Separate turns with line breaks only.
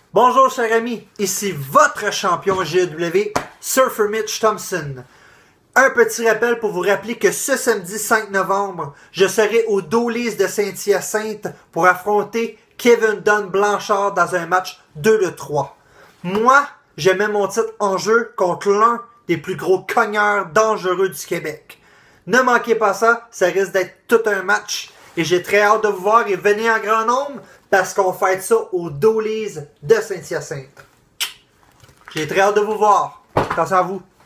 Bonjour chers amis, ici votre champion GEW, Surfer Mitch Thompson. Un petit rappel pour vous rappeler que ce samedi 5 novembre, je serai au Dolis de Saint-Hyacinthe pour affronter Kevin Dunn Blanchard dans un match 2-3. Moi, je mets mon titre en jeu contre l'un des plus gros cogneurs dangereux du Québec. Ne manquez pas ça, ça risque d'être tout un match. Et j'ai très hâte de vous voir et venez en grand nombre parce qu'on fête ça au Dolis de Saint-Hyacinthe. J'ai très hâte de vous voir. Attention à vous.